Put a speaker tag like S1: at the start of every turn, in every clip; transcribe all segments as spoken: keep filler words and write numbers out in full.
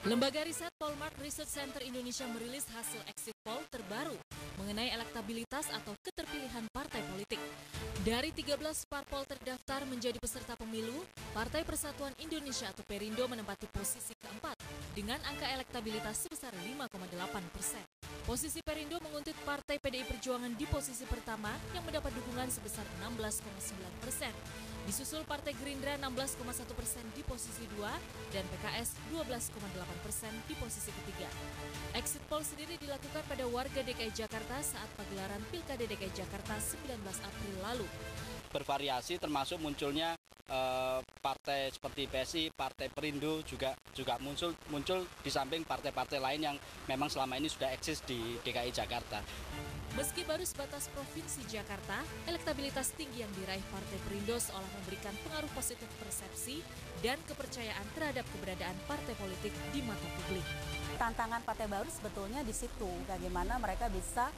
S1: Lembaga riset Polmark Research Center Indonesia merilis hasil exit poll terbaru mengenai elektabilitas atau keterpilihan partai politik. Dari tiga belas parpol terdaftar menjadi peserta pemilu, Partai Persatuan Indonesia atau Perindo menempati posisi keempat dengan angka elektabilitas sebesar lima koma delapan persen. Posisi Perindo menguntit Partai P D I Perjuangan di posisi pertama yang mendapat dukungan sebesar enam belas koma sembilan persen. Disusul Partai Gerindra enam belas koma satu persen di posisi dua dan P K S dua belas koma delapan persen di posisi ketiga. Exit poll sendiri dilakukan pada warga D K I Jakarta saat pagelaran Pilkada D K I Jakarta sembilan belas April lalu.
S2: Bervariasi termasuk munculnya eh, partai seperti P S I, Partai Perindo juga juga muncul muncul di samping partai-partai lain yang memang selama ini sudah eksis di D K I Jakarta.
S1: Meski baru sebatas Provinsi Jakarta, elektabilitas tinggi yang diraih Partai Perindo seolah memberikan pengaruh positif persepsi dan kepercayaan terhadap keberadaan partai politik di mata publik.
S3: Tantangan partai baru sebetulnya di situ, bagaimana mereka bisa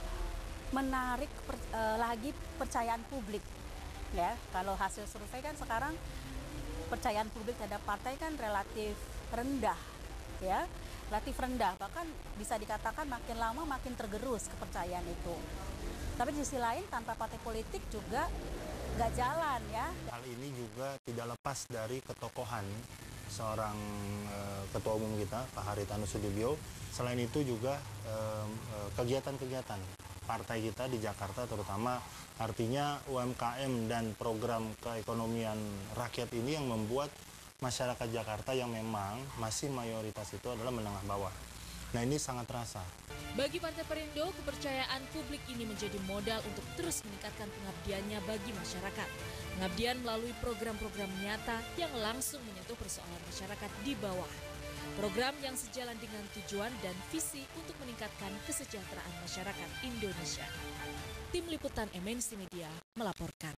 S3: menarik per, uh, lagi percayaan publik. Ya, kalau hasil survei kan sekarang percayaan publik terhadap partai kan relatif rendah, ya. Relatif rendah, bahkan bisa dikatakan makin lama makin tergerus kepercayaan itu. Tapi di sisi lain tanpa partai politik juga nggak jalan ya.
S4: Hal ini juga tidak lepas dari ketokohan seorang uh, ketua umum kita, Pak Haritanu Sudibyo. Selain itu juga kegiatan-kegiatan uh, partai kita di Jakarta terutama artinya U M K M dan program keekonomian rakyat ini yang membuat masyarakat Jakarta yang memang masih mayoritas itu adalah menengah bawah. Nah ini sangat terasa.
S1: Bagi Partai Perindo, kepercayaan publik ini menjadi modal untuk terus meningkatkan pengabdiannya bagi masyarakat. Pengabdian melalui program-program nyata yang langsung menyentuh persoalan masyarakat di bawah. Program yang sejalan dengan tujuan dan visi untuk meningkatkan kesejahteraan masyarakat Indonesia. Tim Liputan M N C Media melaporkan.